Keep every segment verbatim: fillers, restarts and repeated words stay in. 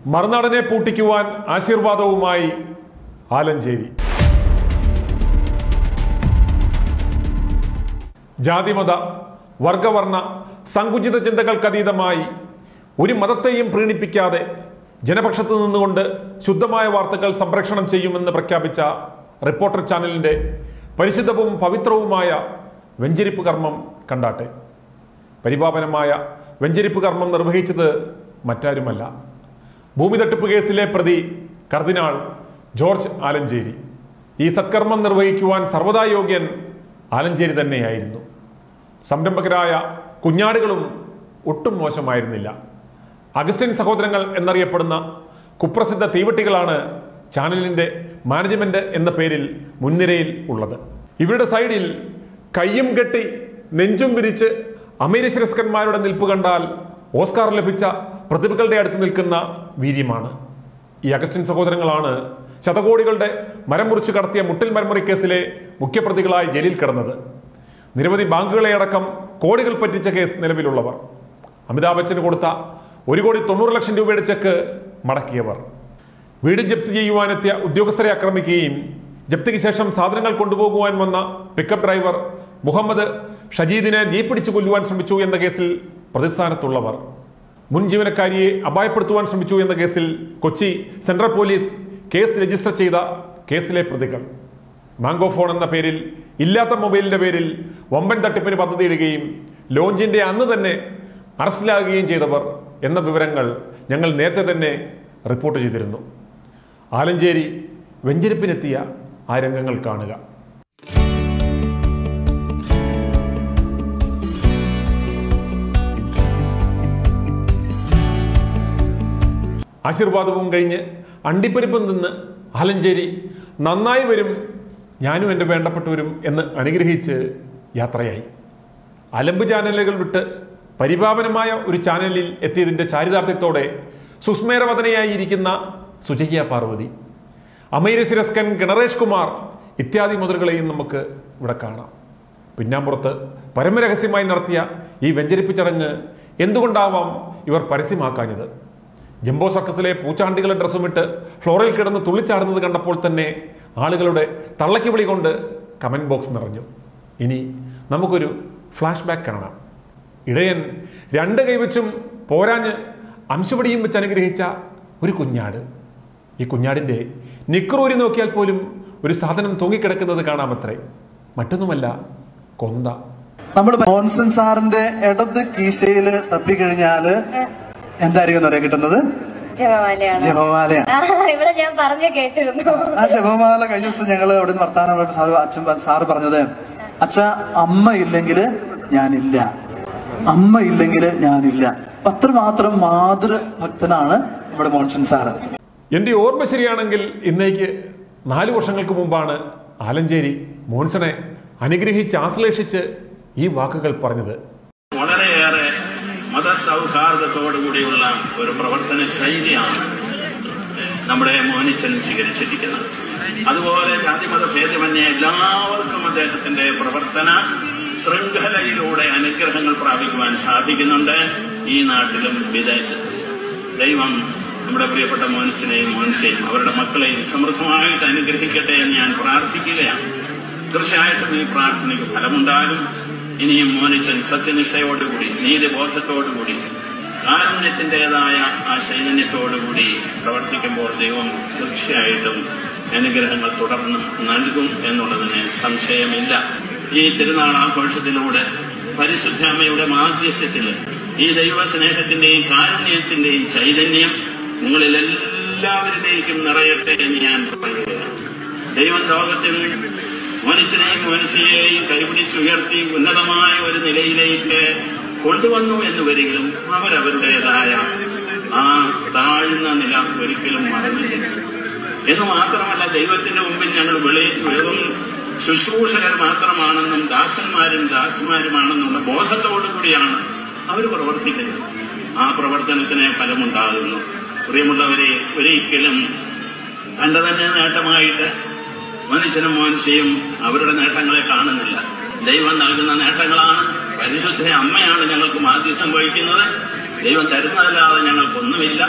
മറുനാടനെ പൂട്ടിക്കുവാൻ ആശീർവാദവുമായി ആലഞ്ചേരി. ജാതിമത വർഗവർണ്ണ സങ്കുചിത ചിന്തകൾക്കതീതമായി ഒരു മതത്തെയും പ്രീണിപ്പിക്കാതെ ജനപക്ഷത്ത് നിന്നുകൊണ്ട് ശുദ്ധമായ വാർത്തകൾ സംപ്രേഷണം ചെയ്യുമെന്ന് പ്രഖ്യാപിച്ച റിപ്പോർട്ടർ ചാനലിൻ്റെ പരിശുദ്ധവും പവിത്രവുമായ വെഞ്ചരിപ്പ് കർമ്മം കണ്ടാട്ടെ. പരിപാവനമായ വെഞ്ചരിപ്പ് കർമ്മം നിർവഹിച്ചത് മറ്റാരുമല്ല, ഭൂമി തട്ടിപ്പ് കേസിലെ പ്രതി കർദിനാൾ ജോർജ് ആലഞ്ചേരി. ഈ സത്കർമ്മം നിർവഹിക്കുവാൻ സർവ്വതാ യോഗ്യൻ ആലഞ്ചേരി തന്നെയായിരുന്നു. സംരംഭകരായ കുഞ്ഞാടുകളും ഒട്ടും മോശമായിരുന്നില്ല. അഗസ്റ്റിൻ സഹോദരങ്ങൾ എന്നറിയപ്പെടുന്ന കുപ്രസിദ്ധ തീവട്ടികളാണ് ചാനലിൻ്റെ മാനേജ്മെന്റ് എന്ന പേരിൽ മുൻനിരയിൽ ഉള്ളത്. ഇവരുടെ സൈഡിൽ കയ്യും കെട്ടി നെഞ്ചും വിരിച്ച് അമേരിശിരസ്കന്മാരുടെ നിൽപ്പ് കണ്ടാൽ ഓസ്കാർ ലഭിച്ച പ്രതിഭകളുടെ അടുത്ത് നിൽക്കുന്ന വീര്യമാണ്. ഈ അഗസ്റ്റിൻ സഹോദരങ്ങളാണ് ശതകോടികളുടെ മരം മുറിച്ചു കടത്തിയ മുട്ടിൽ മരമുറി കേസിലെ മുഖ്യപ്രതികളായി ജയിലിൽ കിടന്നത്. നിരവധി ബാങ്കുകളെ അടക്കം കോടികൾ പറ്റിച്ച കേസ് നിലവിലുള്ളവർ. അമിതാഭ് ബച്ചന് കൊടുത്ത ഒരു കോടി തൊണ്ണൂറ് ലക്ഷം രൂപയുടെ ചെക്ക് മടക്കിയവർ. വീട് ജപ്തി ചെയ്യുവാനെത്തിയ ഉദ്യോഗസ്ഥരെ ആക്രമിക്കുകയും ജപ്തിക്ക് ശേഷം സാധനങ്ങൾ കൊണ്ടുപോകുവാൻ വന്ന പിക്കപ്പ് ഡ്രൈവർ മുഹമ്മദ് ഷജീദിനെ ജീപ്പിടിച്ചു കൊല്ലുവാൻ ശ്രമിച്ചു എന്ന കേസിൽ പ്രതിസ്ഥാനത്തുള്ളവർ. മുൻ ജീവനക്കാരിയെ അപായപ്പെടുത്തുവാൻ ശ്രമിച്ചു എന്ന കേസിൽ Kochi central police case register ചെയ്ത കേസിലെ പ്രതികൾ. മാംഗോ ഫോൺ എന്ന പേരിൽ ഇല്ലാത്ത മൊബൈലിന്റെ പേരിൽ വമ്പൻ തട്ടിപ്പിന് പദ്ധതിയിടുകയും ലോഞ്ചിന്റെ അന്ന് തന്നെ അറസ്റ്റിലാകുകയും ചെയ്തവർ എന്ന വിവരങ്ങൾ ഞങ്ങൾ നേരത്തെ തന്നെ റിപ്പോർട്ട് ചെയ്തിരുന്നു. ആലഞ്ചേരി വെഞ്ചരിപ്പിനെത്തിയ ആ രംഗങ്ങൾ കാണുക. ആശീർവാദവും കഴിഞ്ഞ് അണ്ടിപ്പരിപ്പും നിന്ന് ആലഞ്ചേരി നന്നായി വരും, ഞാനും എൻ്റെ വേണ്ടപ്പെട്ടവരും എന്ന് അനുഗ്രഹിച്ച് യാത്രയായി. അലമ്പ് ചാനലുകൾ വിട്ട് പരിപാവനമായ ഒരു ചാനലിൽ എത്തിയതിൻ്റെ ചാരിതാർത്ഥ്യത്തോടെ സുസ്മേരവദനയായിരിക്കുന്ന സുജയ്യ പാർവതി, അമേരശിരസ്കൻ ഗണേഷ് കുമാർ ഇത്യാദി മുതലുകളെയും നമുക്ക് ഇവിടെ കാണാം. പിന്നാമ്പുറത്ത് പരമരഹസ്യമായി നടത്തിയ ഈ വെഞ്ചരിപ്പ് ചടങ്ങ് എന്തുകൊണ്ടാവാം ഇവർ പരസ്യമാക്കാഞ്ഞത്? ജംബോ സർക്കസിലെ പൂച്ചാണ്ടികളുടെ ഡ്രസ്സുമിട്ട് ഫ്ലോറിൽ കിടന്ന് തുള്ളിച്ചാടുന്നത് കണ്ടപ്പോൾ തന്നെ ആളുകളുടെ തള്ളയ്ക്ക് വിളി കൊണ്ട് കമൻറ്റ് ബോക്സ് നിറഞ്ഞു. ഇനി നമുക്കൊരു ഫ്ലാഷ് ബാക്ക് കാണാം. ഇടയൻ രണ്ട് കൈവച്ചും പോരാഞ്ഞ് അംശപടിയും വെച്ച് അനുഗ്രഹിച്ച ഒരു കുഞ്ഞാട്. ഈ കുഞ്ഞാടിൻ്റെ നിക്കറൂരി നോക്കിയാൽ പോലും ഒരു സാധനം തൂങ്ങിക്കിടക്കുന്നത് കാണാമത്രേ. മറ്റൊന്നുമല്ല, കൊന്ത. നമ്മൾ മോൻസൺ സാറിന്റെ ഇടത് കീശയിൽ തപ്പിക്കഴിഞ്ഞാല് എന്തായിരിക്കും പറയാൻ കിട്ടുന്നത്? ജപമാലയാണ്. ആ ജപമാല കഴിഞ്ഞ ദിവസം ഞങ്ങള് അവിടെ നിന്ന് വർത്താനം സാറ് അച്ഛൻ സാറ് പറഞ്ഞത്, അച്ഛ അമ്മ ഇല്ലെങ്കില് ഞാനില്ല, അമ്മ ഇല്ലെങ്കില് ഞാനില്ല. അത്രമാത്രം മാതൃഭക്തനാണ് നമ്മുടെ മോൻസൺ സാറ്. എൻ്റെ ഓർമ്മ ശരിയാണെങ്കിൽ ഇന്നേക്ക് നാല് വർഷങ്ങൾക്ക് മുമ്പാണ് ആലഞ്ചേരി മോൻസനെ അനുഗ്രഹിച്ച് ആശ്ലേഷിച്ച് ഈ വാക്കുകൾ പറഞ്ഞത്. വളരെയേറെ മതസൗഹാർദ്ദത്തോടുകൂടിയുള്ള ഒരു പ്രവർത്തന ശൈലിയാണ് നമ്മുടെ മോനിച്ചൻ സ്വീകരിച്ചിരിക്കുന്നത്. അതുപോലെ ജാതിമത ഭേദമന്യേ എല്ലാവർക്കും അദ്ദേഹത്തിന്റെ പ്രവർത്തന ശൃംഖലയിലൂടെ അനുഗ്രഹങ്ങൾ പ്രാപിക്കുവാൻ സാധിക്കുന്നുണ്ട്, ഈ നാട്ടിലും വിദേശത്തും. ദൈവം നമ്മുടെ പ്രിയപ്പെട്ട മോനിച്ചനെയും മോനിച്ചയും അവരുടെ മക്കളെയും സമൃദ്ധമായിട്ട് അനുഗ്രഹിക്കട്ടെ എന്ന് ഞാൻ പ്രാർത്ഥിക്കുകയാണ്. തീർച്ചയായിട്ടും ഈ പ്രാർത്ഥനയ്ക്ക് ഫലമുണ്ടാകും. ഇനിയും മോനിച്ചൻ സത്യനിഷ്ഠയോടുകൂടി നീതിബോധത്തോടുകൂടി കാരുണ്യത്തിൻ്റെതായ ആ ചൈതന്യത്തോടുകൂടി പ്രവർത്തിക്കുമ്പോൾ ദൈവം തീർച്ചയായിട്ടും അനുഗ്രഹങ്ങൾ തുടർന്ന് നൽകും എന്നുള്ളതിന് സംശയമില്ല. ഈ തിരുനാൾ ആഘോഷത്തിലൂടെ പരിശുദ്ധ അമ്മയുടെ മാധ്യസ്ഥ്യത്തിൽ ഈ ദൈവസ്നേഹത്തിന്റെയും കാരുണ്യത്തിന്റെയും ചൈതന്യം നിങ്ങളിൽ എല്ലാവരുടെയും നിറയട്ടെ എന്ന് ഞാൻ പറയുകയാണ്. ദൈവം ലോകത്തിൽ മോനിച്ചനെയും മോനിച്ചയെയും കൈപിടിച്ചുയർത്തി ഉന്നതമായ ഒരു നിലയിലേക്ക് കൊണ്ടുവന്നു എന്ന് വരികിലും അവരവരുടേതായ ആ താഴ്ന്ന നില ഒരിക്കലും മറന്നില്ല എന്ന് മാത്രമല്ല, ദൈവത്തിന്റെ മുമ്പിൽ ഞങ്ങൾ വെളി വെറും ശുശ്രൂഷകർ മാത്രമാണെന്നും ദാസന്മാരും ദാസന്മാരുമാണെന്നുള്ള ബോധത്തോടുകൂടിയാണ് അവർ പ്രവർത്തിക്കുന്നത്. ആ പ്രവർത്തനത്തിന് ഫലമുണ്ടാകുന്നു. പ്രിയമുള്ളവരെ, ഒരിക്കലും തന്റെ തന്നെ നേട്ടമായിട്ട് മനുഷ്യനും മോനിച്ചയും അവരുടെ നേട്ടങ്ങളെ കാണുന്നില്ല. ദൈവം നൽകുന്ന നേട്ടങ്ങളാണ്. പരിശുദ്ധ അമ്മയാണ് ഞങ്ങൾക്ക് മാധ്യസ്ഥം വഹിക്കുന്നത്. ദൈവം തരുന്നതല്ലാതെ ഞങ്ങൾക്കൊന്നുമില്ല.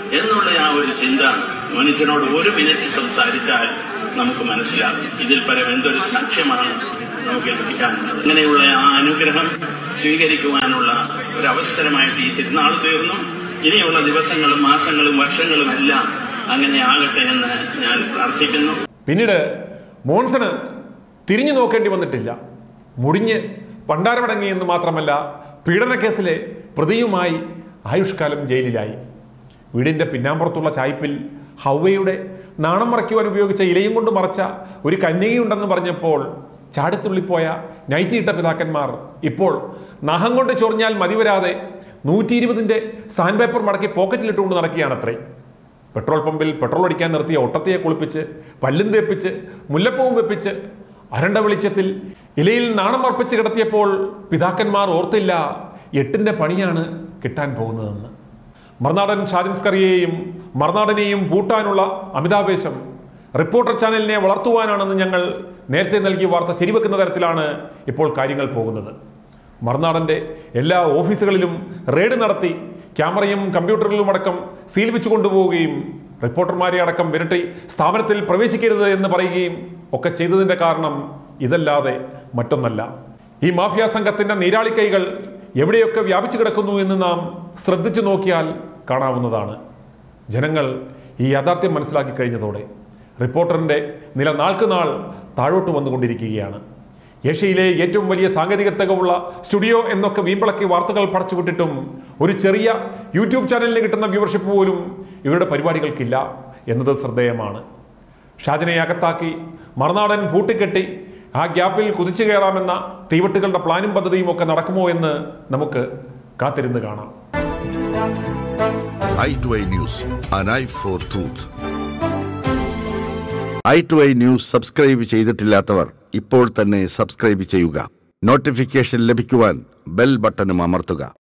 എന്നുള്ള ആ ഒരു ചിന്ത മനുഷ്യനോട് ഒരു മിനിറ്റ് സംസാരിച്ചാൽ നമുക്ക് മനസ്സിലാകും. ഇതിൽ പരം എന്തൊരു സാക്ഷ്യമാണ് നമുക്ക് ലഭിക്കാനുള്ളത്. അങ്ങനെയുള്ള ആ അനുഗ്രഹം സ്വീകരിക്കുവാനുള്ള ഒരവസരമായിട്ട് ഈ തിരുനാൾ തീർന്നു. ഇനിയുള്ള ദിവസങ്ങളും മാസങ്ങളും വർഷങ്ങളും എല്ലാം അങ്ങനെ ആകട്ടെ എന്ന് ഞാൻ പ്രാർത്ഥിക്കുന്നു. പിന്നീട് മോൺസണ് തിരിഞ്ഞു നോക്കേണ്ടി വന്നിട്ടില്ല. മുടിഞ്ഞ് പണ്ടാരമടങ്ങി എന്ന് മാത്രമല്ല, പീഡനക്കേസിലെ പ്രതിയുമായി ആയുഷ്കാലം ജയിലിലായി. വീടിൻ്റെ പിന്നാമ്പുറത്തുള്ള ചായ്പിൽ ഹൗവയുടെ നാണം മറയ്ക്കുവാൻ ഉപയോഗിച്ച ഇലയും കൊണ്ട് മറച്ച ഒരു കന്യകയുണ്ടെന്ന് പറഞ്ഞപ്പോൾ ചാടിത്തുള്ളിപ്പോയ നൈറ്റിയിട്ട പിതാക്കന്മാർ ഇപ്പോൾ നഖം കൊണ്ട് ചൊറിഞ്ഞാൽ മതിവരാതെ നൂറ്റി ഇരുപതിൻ്റെ സാൻഡ് പേപ്പർ മടക്കി പോക്കറ്റിലിട്ടുകൊണ്ട് നടക്കുകയാണത്രേ. പെട്രോൾ പമ്പിൽ പെട്രോൾ അടിക്കാൻ നിർത്തിയ ഒട്ടത്തിയെ കുളിപ്പിച്ച് പല്ലും തേപ്പിച്ച് മുല്ലപ്പൂവും വെപ്പിച്ച് അരണ്ട വെളിച്ചത്തിൽ ഇലയിൽ നാണം മർപ്പിച്ച് കിടത്തിയപ്പോൾ പിതാക്കന്മാർ ഓർത്തില്ല എട്ടിൻ്റെ പണിയാണ് കിട്ടാൻ പോകുന്നതെന്ന്. മറുനാടൻ ഷാജൻസ്കറിയെയും മറുനാടനെയും പൂട്ടാനുള്ള അമിതാവേശം റിപ്പോർട്ടർ ചാനലിനെ വളർത്തുവാനാണെന്ന് ഞങ്ങൾ നേരത്തെ നൽകിയ വാർത്ത ശരിവെക്കുന്ന തരത്തിലാണ് ഇപ്പോൾ കാര്യങ്ങൾ പോകുന്നത്. മറുനാടൻ്റെ എല്ലാ ഓഫീസുകളിലും റെയ്ഡ് നടത്തി ക്യാമറയും കമ്പ്യൂട്ടറുകളും അടക്കം സീൽ വെച്ചു കൊണ്ടുപോവുകയും റിപ്പോർട്ടർമാരെ അടക്കം വിരട്ടി സ്ഥാപനത്തിൽ പ്രവേശിക്കരുത് എന്ന് പറയുകയും ഒക്കെ ചെയ്തതിൻ്റെ കാരണം ഇതല്ലാതെ മറ്റൊന്നല്ല. ഈ മാഫിയ സംഘത്തിൻ്റെ നീരാളി കൈകൾ എവിടെയൊക്കെ വ്യാപിച്ചു കിടക്കുന്നു എന്ന് നാം ശ്രദ്ധിച്ചു നോക്കിയാൽ കാണാവുന്നതാണ്. ജനങ്ങൾ ഈ യാഥാർത്ഥ്യം മനസ്സിലാക്കി കഴിഞ്ഞതോടെ റിപ്പോർട്ടറിൻ്റെ നില നാൾക്ക് നാൾ താഴോട്ട് വന്നുകൊണ്ടിരിക്കുകയാണ്. ഏഷ്യയിലെ ഏറ്റവും വലിയ സാങ്കേതിക തികവുള്ള സ്റ്റുഡിയോ എന്നൊക്കെ വീമ്പിളക്കി വാർത്തകൾ പടച്ചുവിട്ടിട്ടും ഒരു ചെറിയ യൂട്യൂബ് ചാനലിന് കിട്ടുന്ന വ്യൂവർഷിപ്പ് പോലും ഇവരുടെ പരിപാടികൾക്കില്ല എന്നത് ശ്രദ്ധേയമാണ്. ഷാജനെ അകത്താക്കി മറുനാടൻ പൂട്ടിക്കെട്ടി ആ ഗ്യാപ്പിൽ കുതിച്ചു കയറാമെന്ന തീവെട്ടുകളുടെ പ്ലാനും പദ്ധതിയും ഒക്കെ നടക്കുമോ എന്ന് നമുക്ക് കാത്തിരുന്ന് കാണാം. Eye to eye news, an eye for truth. Eye to eye news subscribe ചെയ്തിട്ടില്ലാത്തവർ ഇപ്പോൾ തന്നെ സബ്സ്ക്രൈബ് ചെയ്യുക. നോട്ടിഫിക്കേഷൻ ലഭിക്കുവാൻ ബെൽ ബട്ടണും അമർത്തുക.